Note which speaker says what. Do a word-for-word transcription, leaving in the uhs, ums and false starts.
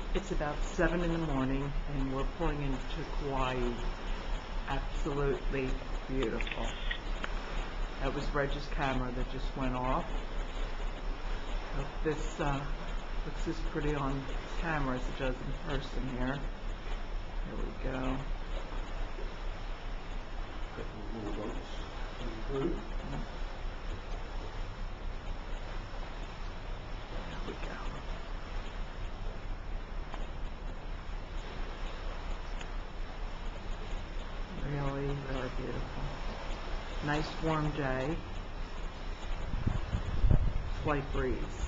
Speaker 1: It's about seven in the morning and we're pulling into Kawai. Absolutely beautiful. That was Reg's camera that just went off. Hope this uh, looks as pretty on camera as it does in person here. Here we go. There we go. Really, really beautiful. Nice warm day. Slight breeze.